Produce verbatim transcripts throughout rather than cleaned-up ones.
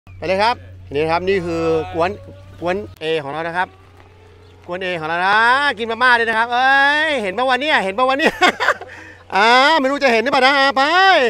ไปเลยครับนี่ครับนี่คือกวนกวนเอของเรานะครับกวนเอของเรานะกินมาม่าเลยนะครับเอ้ยเห็นป่ะวันนี้เห็นป่ะวันนี้อ่าไม่รู้จะเห็นหรือเปล่านะไป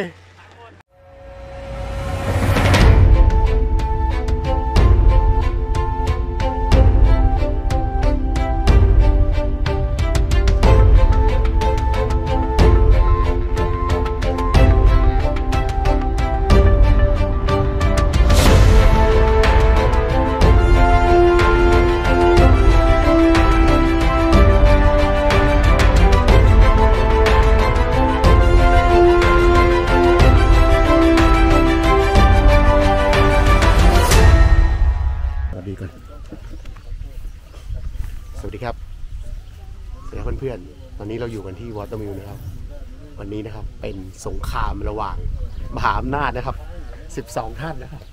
สวัสดีครับสวัสดีเพื่อนๆตอนนี้เราอยู่กันที่วอเตอร์มิลนะครับวันนี้นะครับเป็นสงครามระหว่างมหาอำนาจนะครับสิบสองท่านนะครับ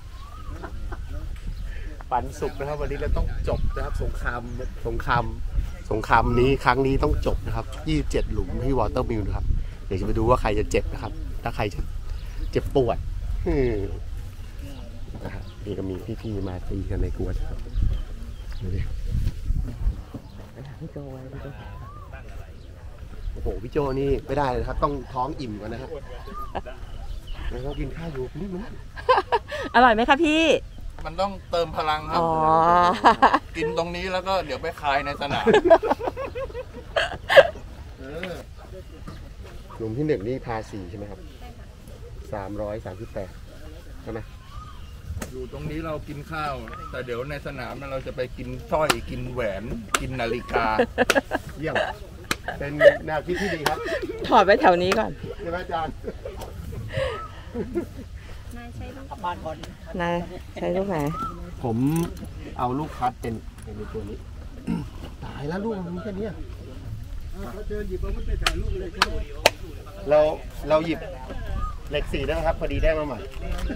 ปันสุกนะครับวันนี้เราต้องจบนะครับสงครามสงครามสงครามนี้ครั้งนี้ต้องจบนะครับยี่สิบเจ็ดหลุมที่วอเตอร์มิลนะครับเดี๋ยวจะไปดูว่าใครจะเจ็บนะครับถ้าใครจะเจ็บปวดนะครับนี่ก็มีพี่ๆมาตีกันในกวนครับดูดิพี่โจไว้พี่โจโอ้โหพี่โจนี่ไม่ได้เลยครับต้องท้องอิ่มก่อนนะฮะแล้วก็กินข้าวอยู่นี่มันอร่อยไหมคะพี่มันต้องเติมพลังครับกินตรงนี้แล้วก็เดี๋ยวไปคายในสนามหลุมที่หนึ่งนี่พาสี่ใช่ไหมครับสามร้อยสามสิบแปดใช่ไหมอยู่ตรงนี้เรากินข้าวแต่เดี๋ยวในสนามเราจะไปกินสร้อยกินแหวนกินนาฬิกาเยี่ยมเป็นแนวคิดที่ดีครับถอดไว้แถวนี้ก่อนใช่ไหมอาจารย์นายใช้ลูกบอลบอลนายใช้ลูกไหนผมเอาลูกคัดเป็นเป็นตัวนี้ตายแล้วลูกมันแค่นี้เขาเจอหยิบอาวุธไปถ่ายรูปเลยเราเราหยิบเหล็กสี่นะครับพอดีได้มาใหม่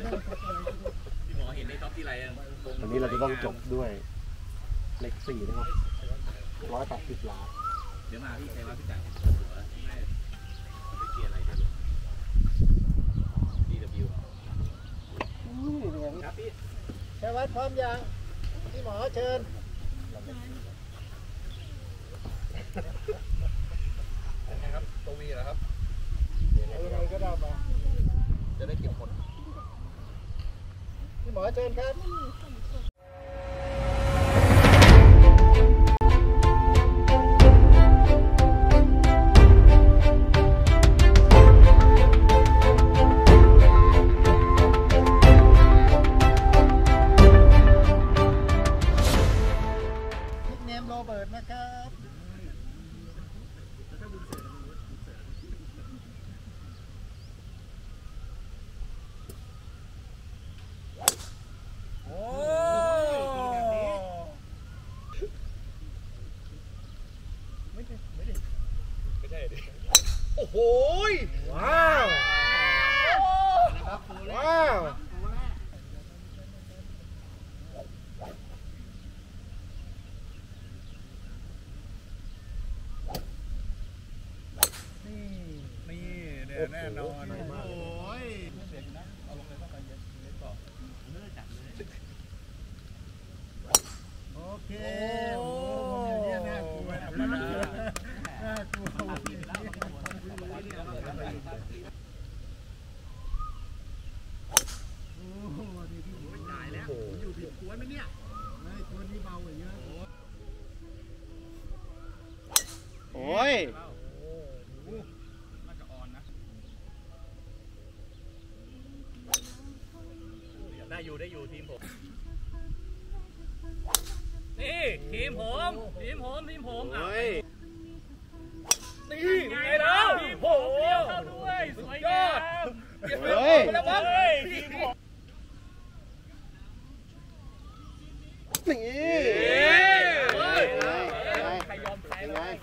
วันนี้เราจะต้องจบด้วยเหล็กสี่นะครับร้อยแปดสิบล้านเดี๋ยวมาพี่ใครว่าพี่จ่ายไปเกียร์อะไรดีดับบิวครับพี่ใช้วัดพร้อมยังพี่หมอเชิญครับตัววีนะครับอะไรก็ได้มาจะได้เก็บผลพี่หมอเชิญครับนิกเนมโรเบิร์ตนะครับโอ้โหว้าวว้าวนี่นี่เนี่ยแน่นอนโอ้ยเอาลงเลยต้องไปเย็นเล็กต่อเลื่อนจัดเลยโอเคโอ้ยน่ากลัวน่ากลัวน่ากลัวอยู่ผิดกวนไหมเนี่ยไม่กวนนี่เบากว่าเยอะโอ้ยน่าจะอ่อนนะได้อยู่ได้อยู่ทีมผมนี่ทีมผมทีมผมทีมผมอ่ะนี่ไงแล้วโอ้โหเข้าด้วยสวยงามเฮ้ยแล้วมั้งทีมผมนี่ใครยอมใครเลย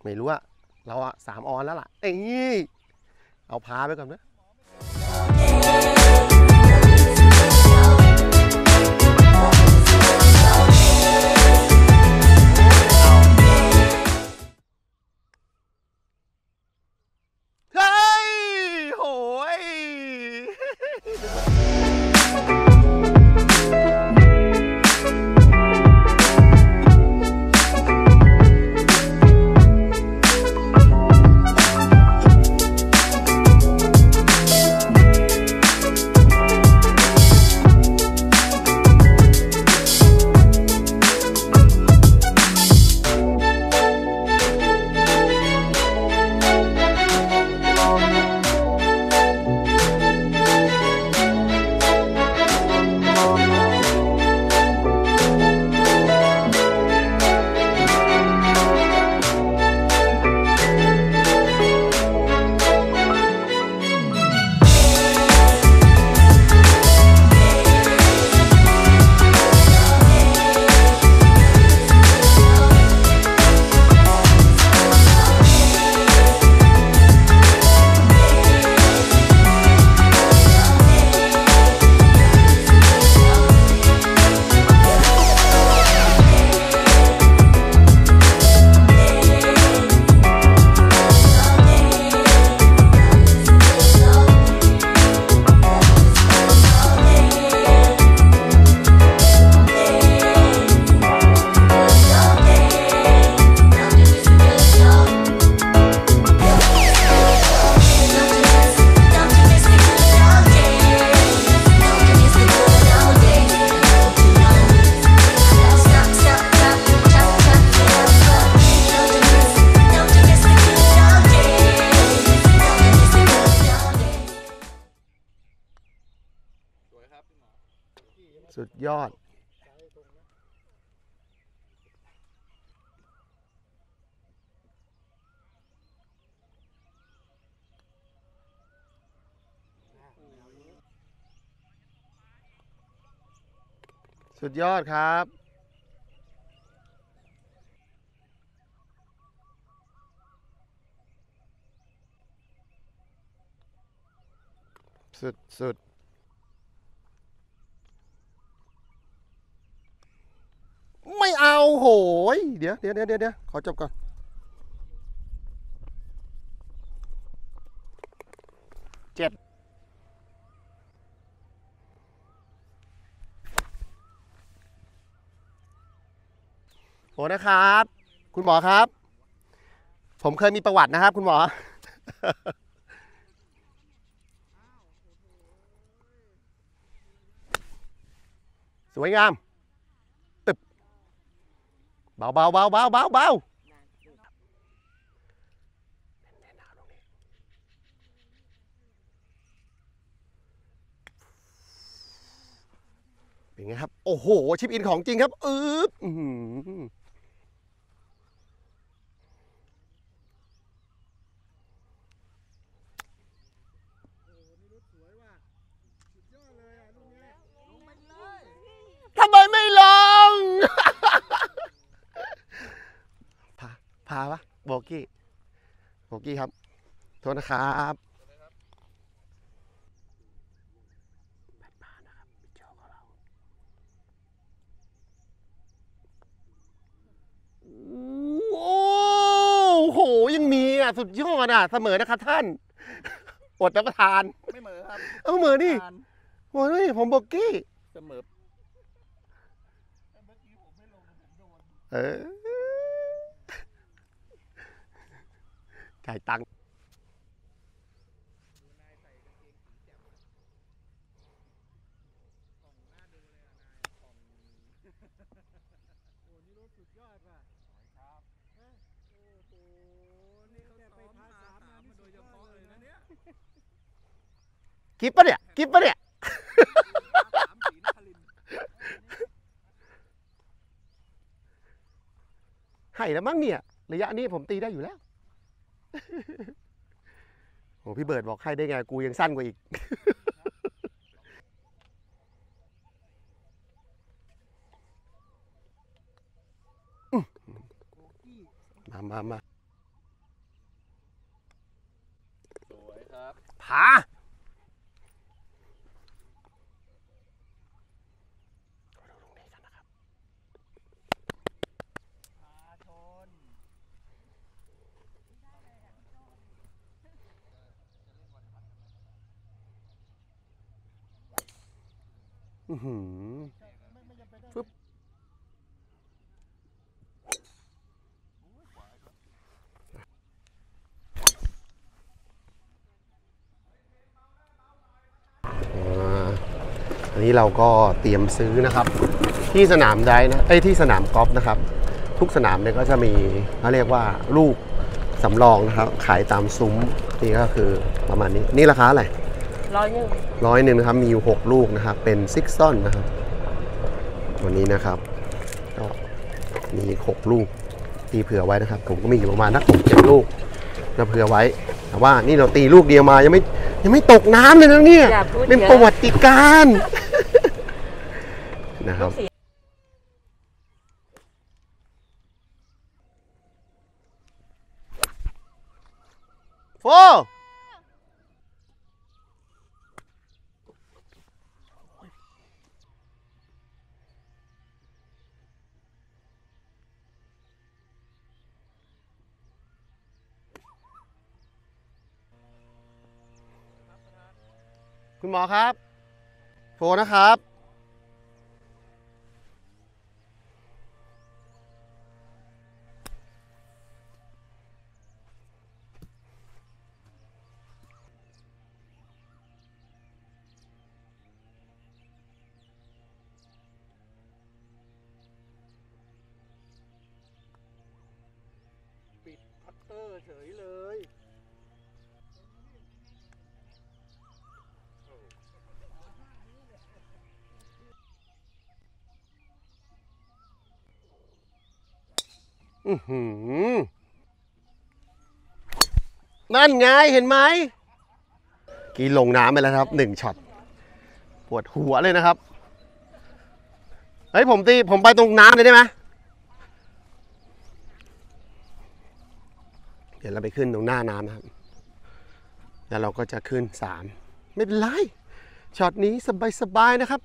ไม่รู้อะเราอะสามออนแล้วล่ะเอ้ยเอาพาไปก่อนนะเฮ้ยโหยสุดยอดสุดยอดครับสุดสุดไม่เอาโหยเดี๋ยวเดี๋ยวเดี๋ยวเดี๋ยวขอจบก่อนเจ็ดโหนะครับ คุณหมอครับ ผมเคยมีประวัตินะครับคุณหมอ สวยงามตึบเบาเบาเบาเบาเบาเบาเป็นไงครับโอ้โหชิปอินของจริงครับอึ๊บทำไมไม่ลง พาพาวะโบกี้โบกี้ครับโทษนะครับโอ้โหยังมีอ่ะสุดยอดอ่ะเสมอนะครับท่านอดรับประทานไม่เหมอครับเอาเหมอนี่โอ้ยผมโบกี้เสมอเออจ่ายตังค์กิ๊บปะเนี่ยกิ๊บปะเนี่ยให้แล้วมั้งเนี่ยระยะนี้ผมตีได้อยู่แล้วโอ้พี่เบิร์ดบอกให้ได้ไงกูยังสั้นกว่าอีกมามามาอื้อหือฟึบอันนี้เราก็เตรียมซื้อนะครับ ที่สนามไดนะไอ้ที่สนามกอล์ฟนะครับ ทุกสนามเนี่ยก็จะมีเขาเรียกว่าลูกสำรองนะครับขายตามซุ้มนี่ก็คือประมาณนี้นี่ราคาอะไรร้อยหนึ่งร้อยหนึ่งนะครับมีอยู่หกลูกนะครับเป็นซิกซอนนะครับวันนี้นะครับก็มีหกลูกตีเผื่อไว้นะครับผมก็มีอยู่ประมาณนักหกเจ็ดลูกนะเผื่อไว้แต่ว่านี่เราตีลูกเดียวมายังไม่ยังไม่ตกน้ำเลยนะเนี่ยเป็นประวัติการณ์ นะครับโฟคุณหมอครับโฟนะครับปิดพัตเตอร์เฉยเลยอือหือนั่นไงเห็นไหมกี่ลงน้ำไปแล้วครับหนึ่งช็อตปวดหัวเลยนะครับเฮ้ยผมตีผมไปตรงน้ำเลยได้ไหมเดี๋ยวเราไปขึ้นตรงหน้าน้ำนะครับแล้วเราก็จะขึ้นสามไม่เป็นไรช็อตนี้สบายๆนะครับ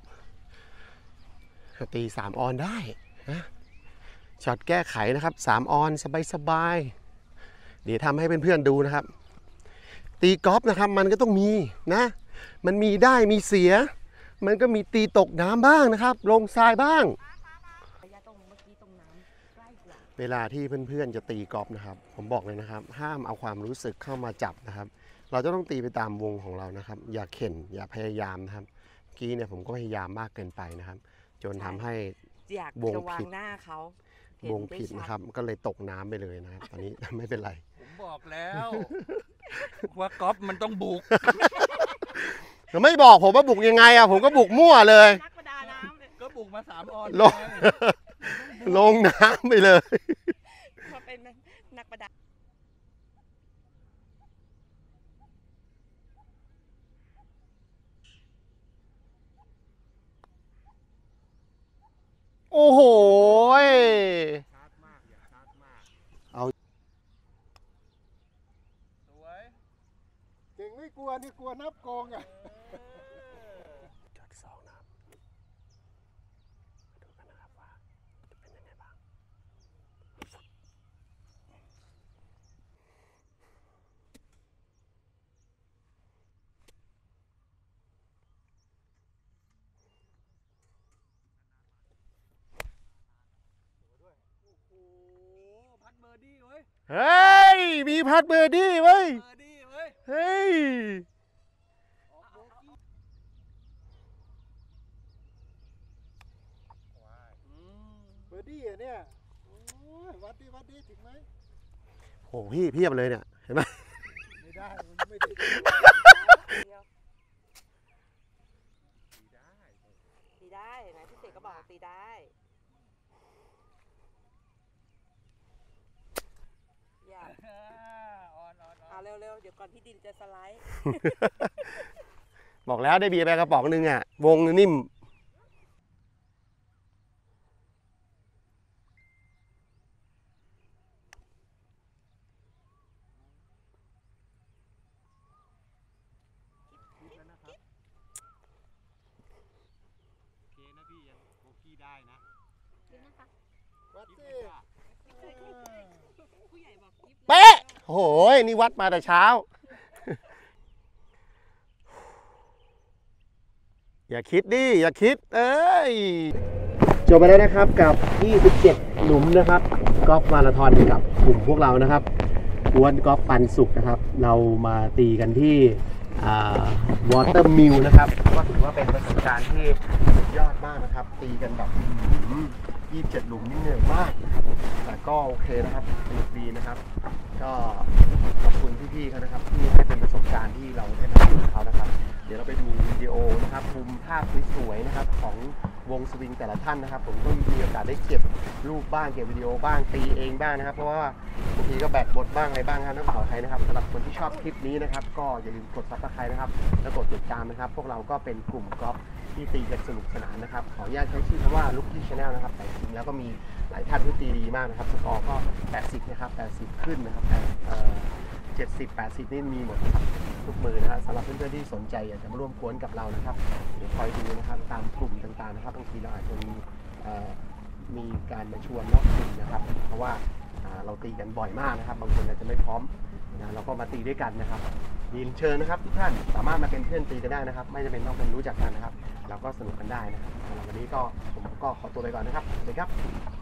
ตีสามออนได้นะช็อตแก้ไขนะครับสามออนสบายๆเดี๋ยวทำให้เพื่อนๆดูนะครับตีกอล์ฟนะครับมันก็ต้องมีนะมันมีได้มีเสียมันก็มีตีตกน้ำบ้างนะครับลงทรายบ้างเวลาที่เพื่อนๆจะตีกอล์ฟนะครับผมบอกเลยนะครับห้ามเอาความรู้สึกเข้ามาจับนะครับเราจะต้องตีไปตามวงของเรานะครับอย่าเข็นอย่าพยายามนะครับเมื่อกี้เนี่ยผมก็พยายามมากเกินไปนะครับจนทำให้วงผิดหน้าเขาวงผิดนะครับก็เลยตกน้ำไปเลยนะครับตอนนี้ไม่เป็นไรผมบอกแล้วว่ากอล์ฟมันต้องบุกไม่บอกผมว่าบุกยังไงอะผมก็บุกมั่วเลยนักประดาน้ำก็บุกมาสามออนลงลงน้ำไปเลยมาเป็นนักประดาโอ้โหเอาสวยเก่งไม่กลัวนี่กลัวนับโกงอ่ะช็อตสองนะครับดูกันนะครับว่าจะเป็นยังไงบ้างพัดเบอร์ดี้เว้ยเฮ้ยมีพัดเบอร์ดี้เว้ยเบอร์ดี้เว้ยเฮ้ยเบอร์ดี้เนี่ยวัดดีวัดดีถึงไหมโอ้พี่เพียบเลยเนี่ยเห็นไหมไม่ได้ไม่ได้ตีได้ไหนพี่เสกก็บอกตีได้อย่าเอาเร็วๆเดี๋ยวก่อนพี่ดินจะสไลด์บอกแล้วได้เบียร์ไปกระป๋องนึงอ่ะวงนิ่มได้นะวัดสิเป๊ะโอ้โหนี่วัดมาแต่เช้าอย่าคิดดิอย่าคิดเอ้ยจบไปแล้วนะครับกับยี่สิบเจ็ดหลุมนะครับกอล์ฟมาราธอนกับกลุ่มพวกเรานะครับกวนกอล์ฟปันสุขนะครับเรามาตีกันที่วอเตอร์มิลนะครับก็ถือว่าเป็นประสบการณ์ที่สุดยอดมากนะครับตีกันแบบยี่สิบเจ็ดหลุมนี่เหนื่อยมากนะครับแต่ก็โอเคนะครับสนุกดีนะครับก็ขอบคุณพี่ๆเขานะครับที่ให้เป็นประสบการณ์ที่เราได้มาดูเขานะครับเดี๋ยวเราไปดูวิดีโอนะครับมุมภาพสวยๆนะครับของวงสวิงแต่ละท่านนะครับผมก็มีโอกาสได้เก็บรูปบ้างเก็บวิดีโอบ้างตีเองบ้างนะครับเพราะว่าบางทีก็แบตหมดบ้างอะไรบ้างครับต้องขออภัยนะครับสำหรับคนที่ชอบคลิปนี้นะครับก็อย่าลืมกดซับสไครต์นะครับแล้วกดติดตามนะครับพวกเราก็เป็นกลุ่มกอล์ฟที่ตีกันสนุกสนานนะครับขออนุญาตใช้ชื่อคำว่า Lucky Channel นะครับแต่จริงแล้วก็มีหลายท่านที่ตีดีมากนะครับสกอร์ก็แปดสิบนะครับแปดสิบขึ้นนะครับเจ็ดสิบ แปดสิบนี่มีหมดครับทุกมือนะครับสำหรับเพื่อนๆที่สนใจอยากจะมาร่วมกวนกับเรานะครับเดี๋ยวคอยดูนะครับตามกลุ่มต่างๆนะครับบางทีเราอาจจะมีมีการมาชวนนอกกลุ่มนะครับเพราะว่าเราตีกันบ่อยมากนะครับบางคนอาจจะไม่พร้อมนะเราก็มาตีด้วยกันนะครับยินเชิญนะครับทุกท่านสามารถมาเป็นเพื่อนตีกันได้นะครับไม่จำเป็นต้องเป็นรู้จักกันนะครับเราก็สนุกกันได้นะครับสำหรับวันนี้ก็ผมก็ขอตัวไปก่อนนะครับสวัสดีครับ